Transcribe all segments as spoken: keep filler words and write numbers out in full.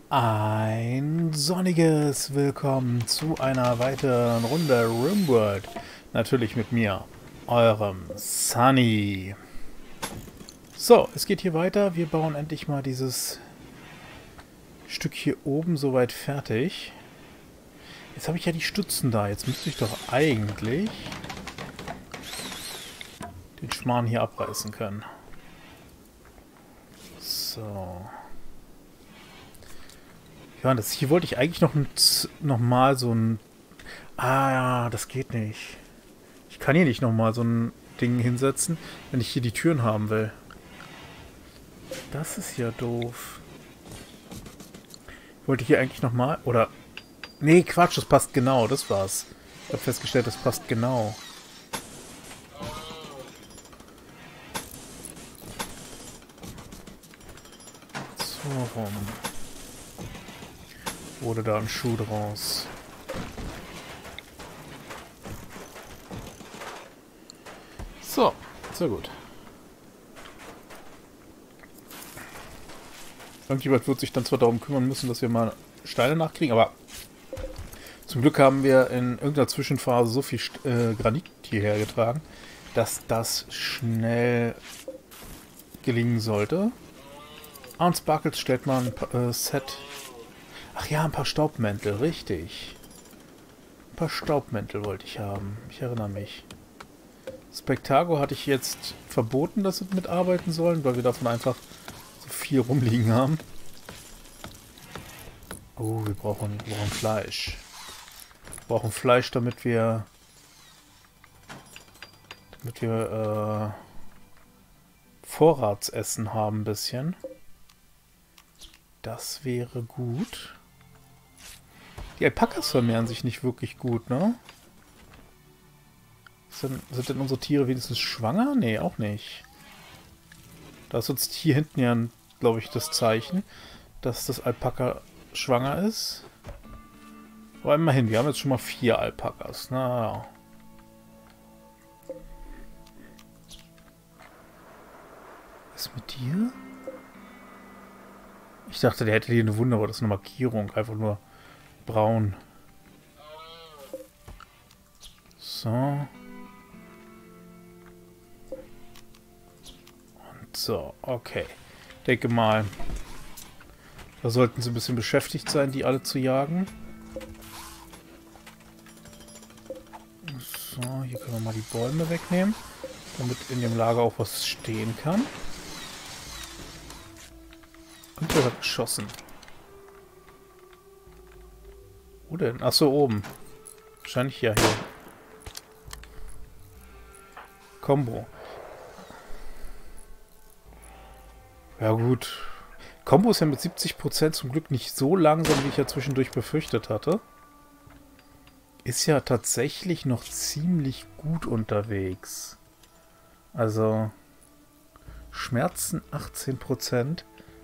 Ein sonniges Willkommen zu einer weiteren Runde RimWorld. Natürlich mit mir, eurem Sunny. So, es geht hier weiter. Wir bauen endlich mal dieses Stück hier oben soweit fertig. Jetzt habe ich ja die Stützen da. Jetzt müsste ich doch eigentlich den Schmarrn hier abreißen können. So. Ja, das hier wollte ich eigentlich noch, noch mal so ein... Ah, ja, das geht nicht. Ich kann hier nicht noch mal so ein Ding hinsetzen, wenn ich hier die Türen haben will. Das ist ja doof. Wollte ich hier eigentlich noch mal... Oder... Nee, Quatsch, das passt genau. Das war's. Ich habe festgestellt, das passt genau. So rum. Wurde da ein Schuh draus. So, sehr gut. Irgendjemand wird sich dann zwar darum kümmern müssen, dass wir mal Steine nachkriegen, aber zum Glück haben wir in irgendeiner Zwischenphase so viel äh, Granit hierher getragen, dass das schnell gelingen sollte. Ah, und Sparkles stellt mal ein äh, Set... Ach ja, ein paar Staubmäntel, richtig. Ein paar Staubmäntel wollte ich haben. Ich erinnere mich. Spectago hatte ich jetzt verboten, dass sie mitarbeiten sollen, weil wir davon einfach so viel rumliegen haben. Oh, wir brauchen, wir brauchen Fleisch. Wir brauchen Fleisch, damit wir... damit wir äh, Vorratsessen haben ein bisschen. Das wäre gut. Die Alpakas vermehren sich nicht wirklich gut, ne? Sind, sind denn unsere Tiere wenigstens schwanger? Nee, auch nicht. Da ist uns hier hinten ja, glaube ich, das Zeichen, dass das Alpaka schwanger ist. Aber immerhin, wir haben jetzt schon mal vier Alpakas. Na ja. Was ist mit dir? Ich dachte, der hätte hier eine Wunde, aber das ist eine Markierung. Einfach nur braun. So. Und so, okay. Ich denke mal, da sollten sie ein bisschen beschäftigt sein, die alle zu jagen. So, hier können wir mal die Bäume wegnehmen, damit in dem Lager auch was stehen kann. Und der hat geschossen. Wo denn? Achso, oben. Wahrscheinlich ja hier. Combo. Ja gut. Combo ist ja mit siebzig Prozent zum Glück nicht so langsam, wie ich ja zwischendurch befürchtet hatte. Ist ja tatsächlich noch ziemlich gut unterwegs. Also Schmerzen achtzehn Prozent.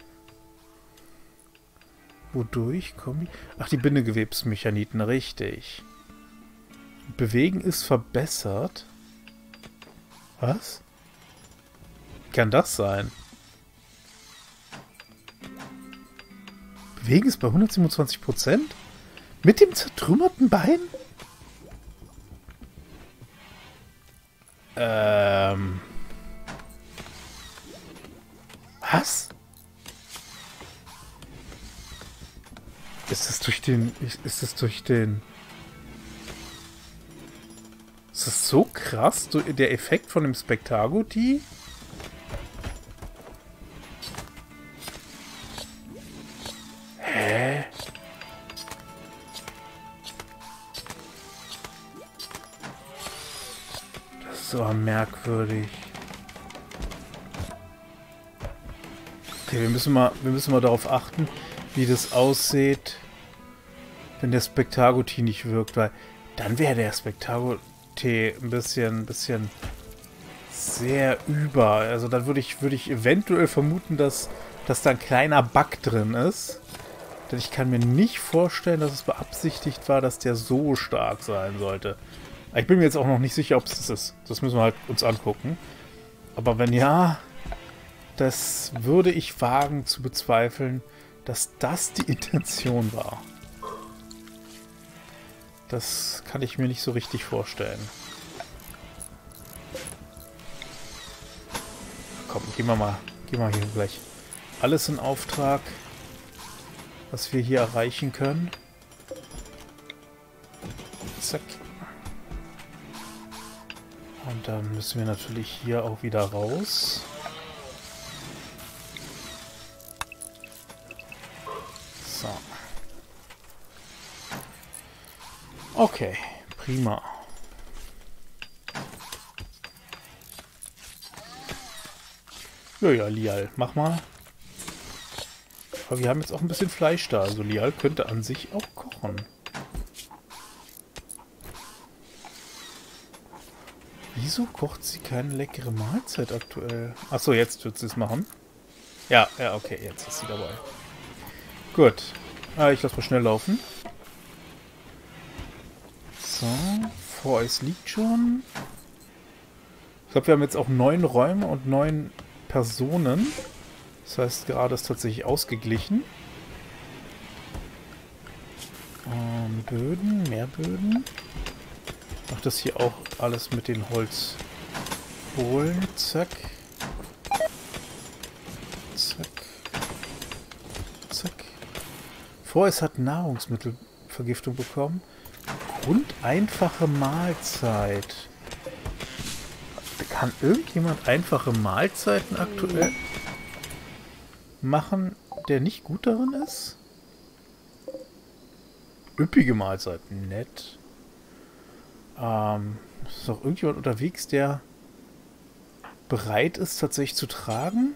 Wodurch kommen die? Ach, die Bindegewebsmechaniten, richtig. Bewegen ist verbessert. Was? Wie kann das sein? Bewegen ist bei hundertsiebenundzwanzig Prozent? Mit dem zertrümmerten Bein? Ähm. Was? Ist es durch den... Ist es durch den... Ist das so krass? So der Effekt von dem Spectago-Tee? Hä? Das ist so merkwürdig. Okay, wir müssen mal, wir müssen mal darauf achten, wie das aussieht, wenn der Spectago-Tee nicht wirkt, weil dann wäre der Spectago-Tee ein bisschen, ein bisschen sehr über. Also dann würde ich, würde ich eventuell vermuten, dass, dass da ein kleiner Bug drin ist. Denn ich kann mir nicht vorstellen, dass es beabsichtigt war, dass der so stark sein sollte. Ich bin mir jetzt auch noch nicht sicher, ob es das ist. Das müssen wir halt uns angucken. Aber wenn ja, das würde ich wagen zu bezweifeln, dass das die Intention war. Das kann ich mir nicht so richtig vorstellen. Komm, gehen wir mal, gehen wir hier gleich alles in Auftrag, was wir hier erreichen können. Zack. Und dann müssen wir natürlich hier auch wieder raus. So. Okay, prima. Ja, ja, Lial, mach mal. Aber wir haben jetzt auch ein bisschen Fleisch da. Also Lial könnte an sich auch kochen. Wieso kocht sie keine leckere Mahlzeit aktuell? Achso, jetzt wird sie es machen. Ja, ja, okay, jetzt ist sie dabei. Gut. Ah, ich lasse mal schnell laufen. So, Voreis liegt schon. Ich glaube, wir haben jetzt auch neun Räume und neun Personen. Das heißt, gerade ist tatsächlich ausgeglichen. Ähm, Böden, mehr Böden. Mach das hier auch alles mit den Holzbohlen. Zack. Zack. Zack. Voreis hat Nahrungsmittelvergiftung bekommen. Und einfache Mahlzeit. Kann irgendjemand einfache Mahlzeiten aktuell machen, der nicht gut darin ist? Üppige Mahlzeiten, nett. Ähm, ist noch irgendjemand unterwegs, der bereit ist, tatsächlich zu tragen?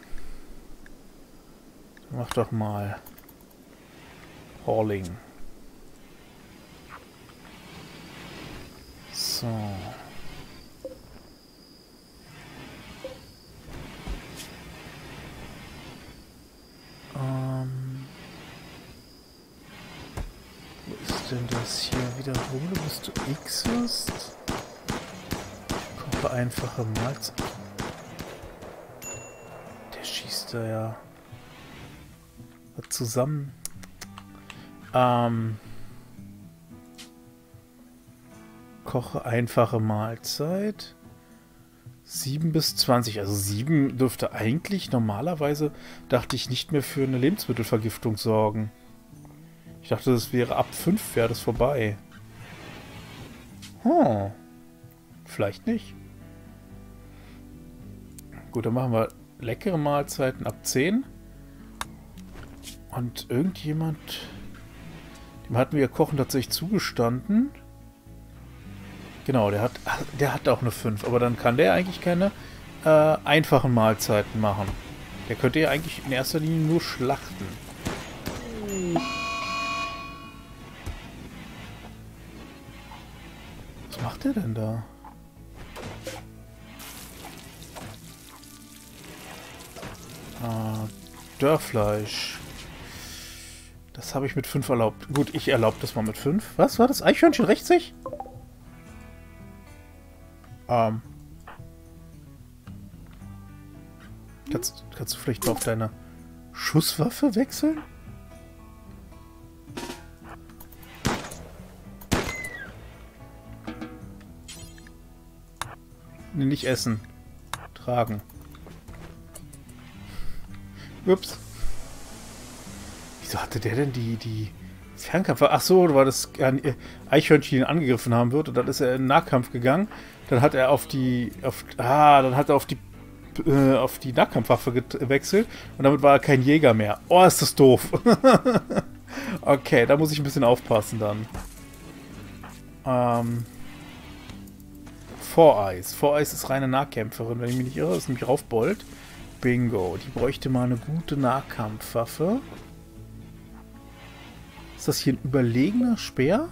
Mach doch mal Hauling. So. Ähm. Wo ist denn das hier wieder rum? Bist du X-Lust? Koche einfache Mahlzeit. Der schießt da ja was zusammen. Ähm. Koche einfache Mahlzeit. sieben bis zwanzig. Also sieben dürfte eigentlich normalerweise, dachte ich, nicht mehr für eine Lebensmittelvergiftung sorgen. Ich dachte, das wäre ab fünf wäre das vorbei. Hm. Vielleicht nicht. Gut, dann machen wir leckere Mahlzeiten ab zehn. Und irgendjemand, dem hatten wir Kochen tatsächlich zugestanden. Genau, der hat, der hat auch eine fünf, aber dann kann der eigentlich keine äh, einfachen Mahlzeiten machen. Der könnte ja eigentlich in erster Linie nur schlachten. Was macht der denn da? Ah, Dörrfleisch. Das habe ich mit fünf erlaubt. Gut, ich erlaube das mal mit fünf. Was war das? Eichhörnchen rächt sich? Ähm. Kannst, kannst du vielleicht mal auf deine Schusswaffe wechseln? Nee, nicht essen. Tragen. Ups. Wieso hatte der denn die, die Fernkampf? Ach so, war das Eichhörnchen, ihn angegriffen haben wird. Und dann ist er in den Nahkampf gegangen. Dann hat er auf die, auf, ah, dann hat er auf die, äh, auf die Nahkampfwaffe gewechselt und damit war er kein Jäger mehr. Oh, ist das doof. Okay, da muss ich ein bisschen aufpassen dann. Ähm, Voreis. Voreis ist reine Nahkämpferin, wenn ich mich nicht irre. Das ist nämlich Raufbold. Bingo. Die bräuchte mal eine gute Nahkampfwaffe. Ist das hier ein überlegener Speer?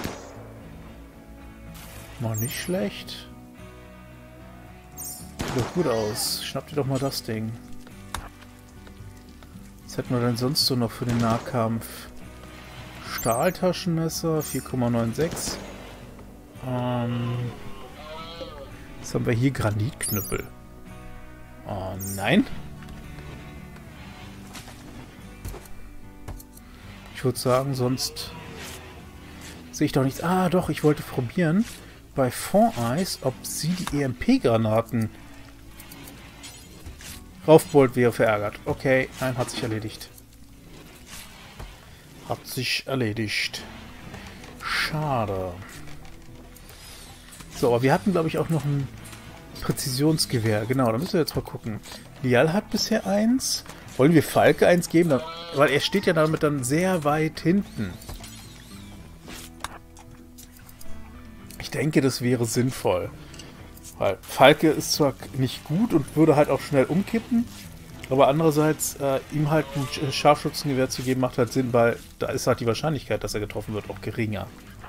Mal nicht schlecht. Sieht doch gut aus. Schnapp dir doch mal das Ding. Was hätten wir denn sonst so noch für den Nahkampf? Stahltaschenmesser, vier Komma sechsundneunzig. Ähm, jetzt haben wir hier Granitknüppel. Oh nein. Ich würde sagen, sonst sehe ich doch nichts. Ah, doch, ich wollte probieren bei Four Eyes, ob sie die E M P-Granaten... Raufbold wäre verärgert. Okay, nein, hat sich erledigt. Hat sich erledigt. Schade. So, aber wir hatten, glaube ich, auch noch ein Präzisionsgewehr. Genau, da müssen wir jetzt mal gucken. Lial hat bisher eins. Wollen wir Falke eins geben? Da, weil er steht ja damit dann sehr weit hinten. Ich denke, das wäre sinnvoll. Weil Falke ist zwar nicht gut und würde halt auch schnell umkippen, aber andererseits äh, ihm halt ein Scharfschützengewehr zu geben, macht halt Sinn, weil da ist halt die Wahrscheinlichkeit, dass er getroffen wird, auch geringer.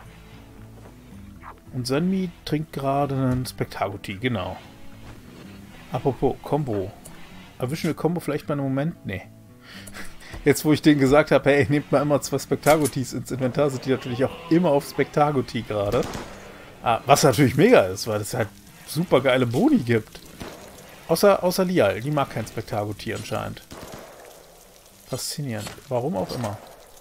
Und Senmi trinkt gerade einen Spektaguti, genau. Apropos, Combo. Erwischen wir Combo vielleicht mal einen Moment? Nee. Jetzt, wo ich denen gesagt habe, hey, nehmt mal immer zwei Spektagutis ins Inventar, sind die natürlich auch immer auf Spektaguti gerade. Ah, was natürlich mega ist, weil es halt super geile Boni gibt. Außer, außer Lial, die mag kein Spektaguti anscheinend. Faszinierend. Warum auch immer.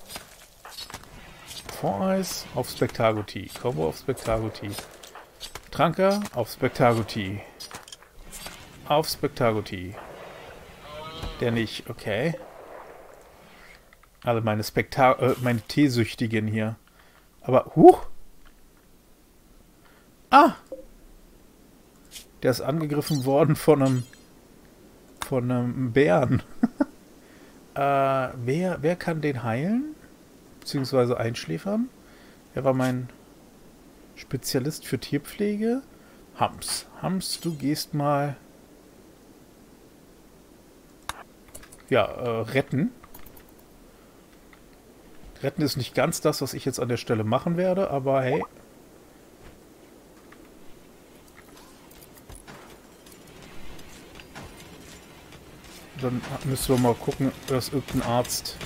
Four Eyes auf Spektaguti. Combo auf Spektaguti. Tranker auf Spektaguti. Auf Spektaguti. Der nicht, okay. Alle meine Spekta äh, meine Teesüchtigen hier. Aber, huch! Ah! Der ist angegriffen worden von einem von einem Bären. äh, wer, wer kann den heilen? Beziehungsweise einschläfern? Wer war mein Spezialist für Tierpflege? Hams. Hams, du gehst mal ja, äh, retten. Retten ist nicht ganz das, was ich jetzt an der Stelle machen werde, aber hey. Dann müssen wir mal gucken, dass irgendein Arzt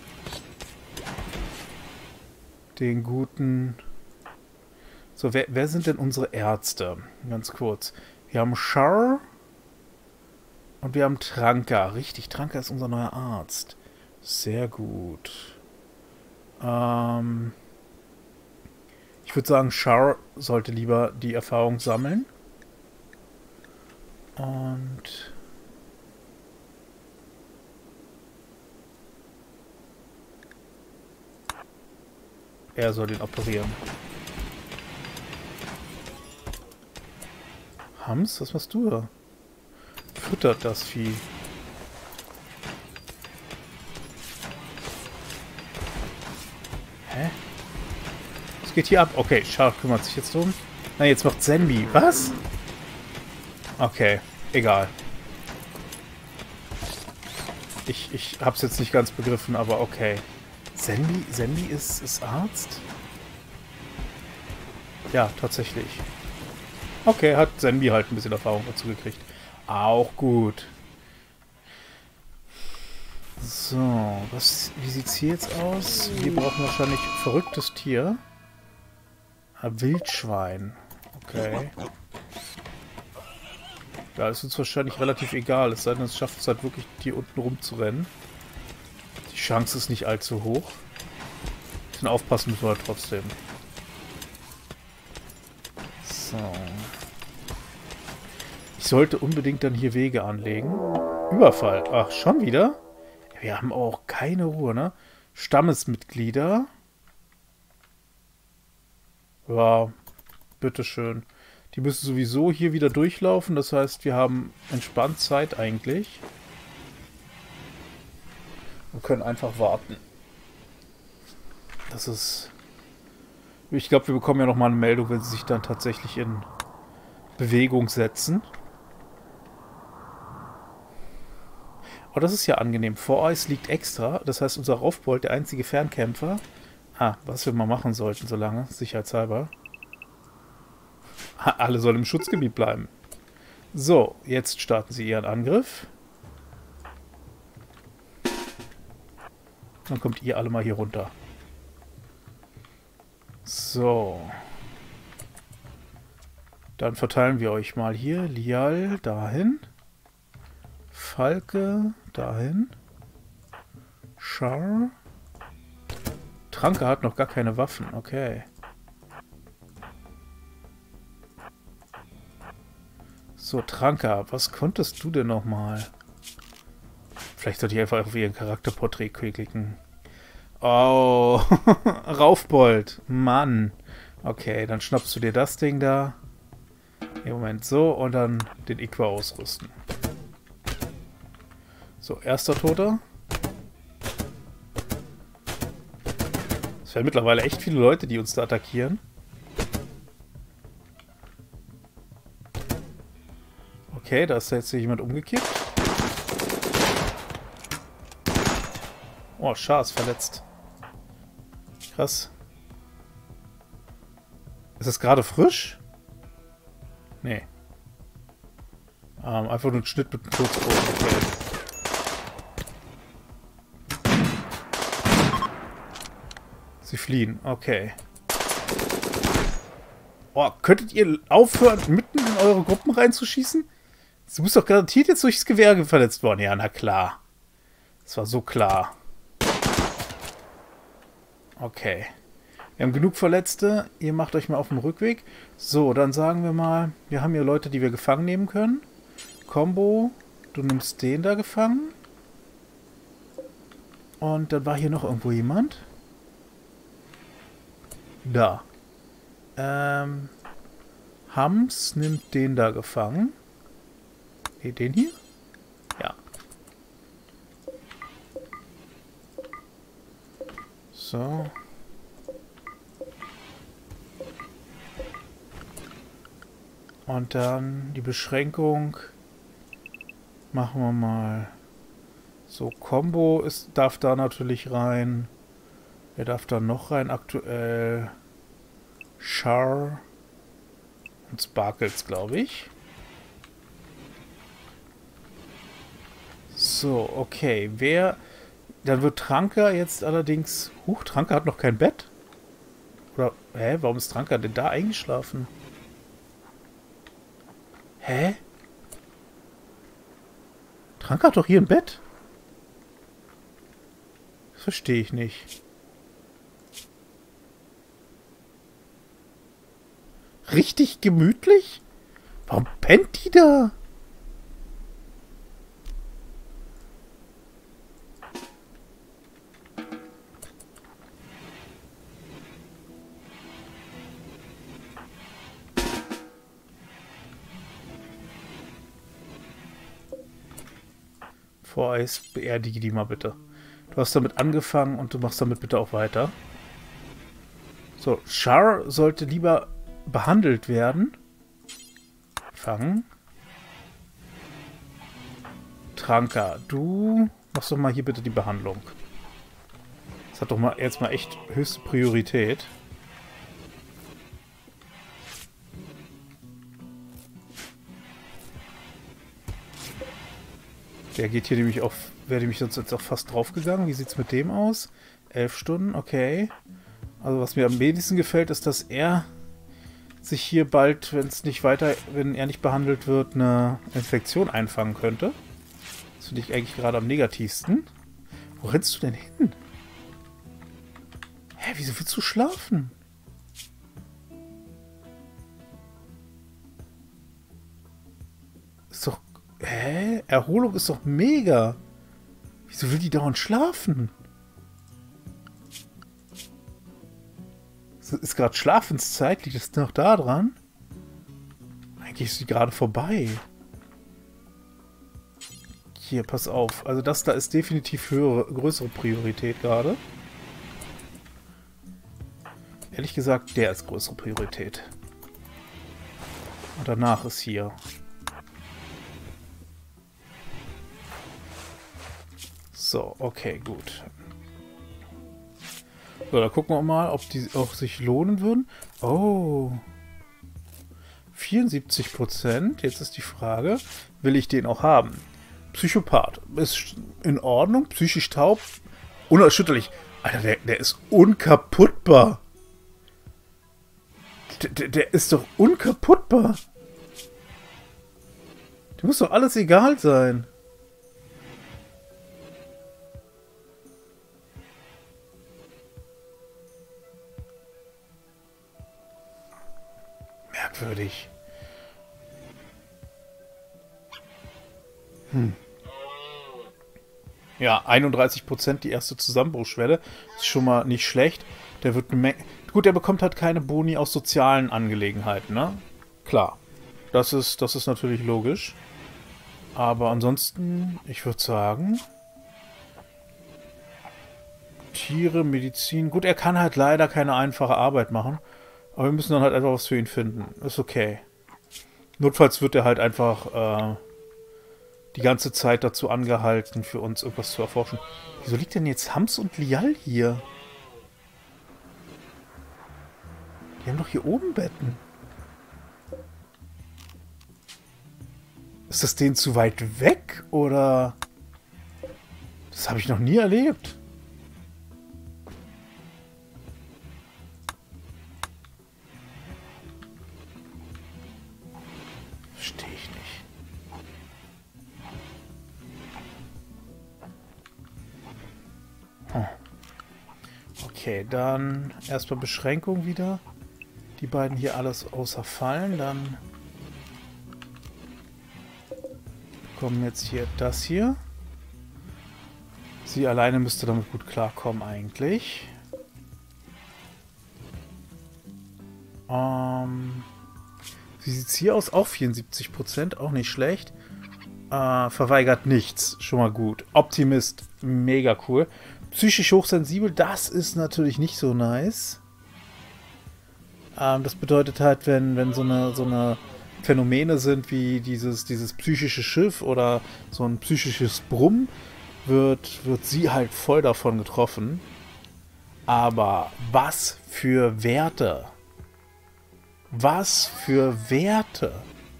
den guten... So, wer, wer sind denn unsere Ärzte? Ganz kurz. Wir haben Char und wir haben Tranka. Richtig, Tranka ist unser neuer Arzt. Sehr gut. Ähm ich würde sagen, Char sollte lieber die Erfahrung sammeln. Und... er soll den operieren. Hams, was machst du da? Füttert das Vieh. Hä? Was geht hier ab? Okay, Char kümmert sich jetzt drum. Na, jetzt macht Senmi. Was? Okay, egal. Ich, ich hab's jetzt nicht ganz begriffen, aber okay. Senmi, Senmi ist, ist Arzt? Ja, tatsächlich. Okay, hat Senmi halt ein bisschen Erfahrung dazu gekriegt. Auch gut. So, was, wie sieht's hier jetzt aus? Wir brauchen wahrscheinlich verrücktes Tier. Ein Wildschwein. Okay. Da ist uns wahrscheinlich relativ egal, es sei denn, es schafft es halt wirklich, hier unten rumzurennen. Die Chance ist nicht allzu hoch. Ein bisschen aufpassen müssen wir halt trotzdem. So. Ich sollte unbedingt dann hier Wege anlegen. Überfall. Ach, schon wieder? Wir haben auch keine Ruhe, ne? Stammesmitglieder. Ja, bitteschön. Die müssen sowieso hier wieder durchlaufen. Das heißt, wir haben entspannt Zeit eigentlich. Wir können einfach warten. Das ist... Ich glaube, wir bekommen ja nochmal eine Meldung, wenn sie sich dann tatsächlich in Bewegung setzen. Aber das ist ja angenehm. Four Eyes liegt extra. Das heißt, unser Raufbold, der einzige Fernkämpfer... Ah, was wir mal machen sollten, solange, sicherheitshalber. Alle sollen im Schutzgebiet bleiben. So, jetzt starten sie ihren Angriff. Dann kommt ihr alle mal hier runter. So. Dann verteilen wir euch mal hier. Lial dahin. Falke dahin. Char Tranke hat noch gar keine Waffen. Okay. So, Tranka, was konntest du denn nochmal? Vielleicht sollte ich einfach auf ihren Charakterporträt klicken. Oh, Raufbold. Mann. Okay, dann schnappst du dir das Ding da. Im Moment so und dann den Iqua ausrüsten. So, erster Toter. Es werden mittlerweile echt viele Leute, die uns da attackieren. Okay, da ist jetzt jemand umgekippt. Oh, Schar ist verletzt. Krass. Ist das gerade frisch? Nee. Ähm, einfach nur ein Schnitt mit dem Kurzbogen. Okay. Sie fliehen. Okay. Oh, könntet ihr aufhören, mitten in eure Gruppen reinzuschießen? Du bist doch garantiert jetzt durchs Gewehr verletzt worden. Ja, na klar. Das war so klar. Okay. Wir haben genug Verletzte. Ihr macht euch mal auf dem Rückweg. So, dann sagen wir mal, wir haben hier Leute, die wir gefangen nehmen können. Combo, du nimmst den da gefangen. Und dann war hier noch irgendwo jemand. Da. Ähm, Hams nimmt den da gefangen. Nee, den hier? Ja. So. Und dann die Beschränkung machen wir mal. So, Combo ist, darf da natürlich rein. Wer darf da noch rein aktuell? Char und Sparkles, glaube ich. So, okay. Wer... Dann wird Tranka jetzt allerdings... Huch, Tranka hat noch kein Bett? Oder... Hä? Warum ist Tranka denn da eingeschlafen? Hä? Tranka hat doch hier ein Bett? Das verstehe ich nicht. Richtig gemütlich? Warum pennt die da? Voreis, beerdige die mal bitte. Du hast damit angefangen und du machst damit bitte auch weiter. So, Char sollte lieber behandelt werden. Fangen. Tranka, du machst doch mal hier bitte die Behandlung. Das hat doch mal jetzt mal echt höchste Priorität. Der geht hier nämlich auf, wäre nämlich sonst jetzt auch fast draufgegangen. Wie sieht es mit dem aus? Elf Stunden, okay. Also was mir am wenigsten gefällt, ist, dass er sich hier bald, wenn es nicht weiter, wenn er nicht behandelt wird, eine Infektion einfangen könnte. Das finde ich eigentlich gerade am negativsten. Wo rennst du denn hin? Hä, wieso willst du schlafen? Ist doch... Hä? Erholung ist doch mega. Wieso will die dauernd schlafen? Ist gerade Schlafenszeit? Liegt das noch da dran? Eigentlich ist sie gerade vorbei. Hier, pass auf. Also das da ist definitiv höhere, größere Priorität gerade. Ehrlich gesagt, der ist größere Priorität. Und danach ist hier. So, okay, gut. So, da gucken wir mal, ob die auch sich lohnen würden. Oh. vierundsiebzig Prozent. Jetzt ist die Frage, will ich den auch haben? Psychopath. Ist in Ordnung. Psychisch taub. Unerschütterlich. Alter, der, der ist unkaputtbar. Der, der, der ist doch unkaputtbar. Dem muss doch alles egal sein. merkwürdig. Hm. Ja, einunddreißig Prozent die erste Zusammenbruchschwelle. Ist schon mal nicht schlecht. Der wird eine Menge... Gut, der bekommt halt keine Boni aus sozialen Angelegenheiten, ne? Klar. Das ist, das ist natürlich logisch. Aber ansonsten, ich würde sagen... Tiere, Medizin... Gut, er kann halt leider keine einfache Arbeit machen. Aber wir müssen dann halt einfach was für ihn finden. Ist okay. Notfalls wird er halt einfach... Äh, die ganze Zeit dazu angehalten, für uns irgendwas zu erforschen. Wieso liegt denn jetzt Hams und Lial hier? Die haben doch hier oben Betten. Ist das denen zu weit weg, oder? Das habe ich noch nie erlebt. Verstehe ich nicht. Okay, dann erstmal Beschränkung wieder. Die beiden hier alles außer Fallen. Dann kommen jetzt hier das hier. Sie alleine müsste damit gut klarkommen eigentlich. Ähm, wie sieht es hier aus? Auch vierundsiebzig Prozent, auch nicht schlecht. Äh, verweigert nichts, schon mal gut. Optimist, mega cool. Psychisch hochsensibel, das ist natürlich nicht so nice. Ähm, das bedeutet halt, wenn, wenn so eine, so eine Phänomene sind wie dieses, dieses psychische Schiff oder so ein psychisches Brummen, wird, wird sie halt voll davon getroffen. Aber was für Werte? Was für Werte?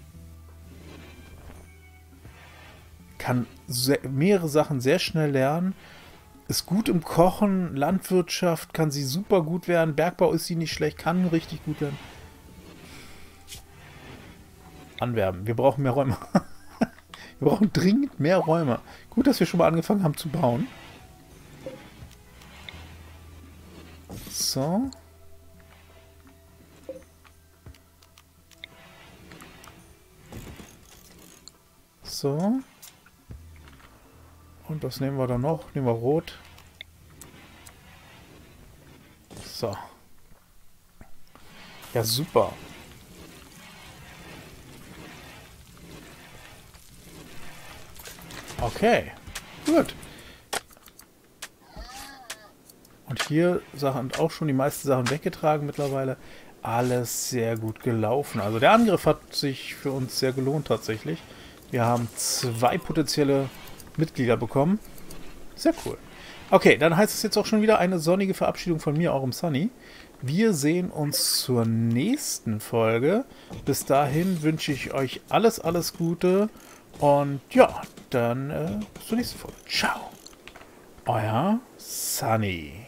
Kann sehr, mehrere Sachen sehr schnell lernen. Ist gut im Kochen, Landwirtschaft kann sie super gut werden, Bergbau ist sie nicht schlecht, kann richtig gut werden. Anwerben, wir brauchen mehr Räume. Wir brauchen dringend mehr Räume. Gut, dass wir schon mal angefangen haben zu bauen. So. So. Und was nehmen wir da noch? Nehmen wir Rot. So. Ja, super. Okay. Gut. Und hier Sachen auch schon die meisten Sachen weggetragen mittlerweile. Alles sehr gut gelaufen. Also der Angriff hat sich für uns sehr gelohnt tatsächlich. Wir haben zwei potenzielle Mitglieder bekommen. Sehr cool. Okay, dann heißt es jetzt auch schon wieder eine sonnige Verabschiedung von mir, eurem Sunny. Wir sehen uns zur nächsten Folge. Bis dahin wünsche ich euch alles, alles Gute. Und ja, dann äh, bis zur nächsten Folge. Ciao. Euer Sunny.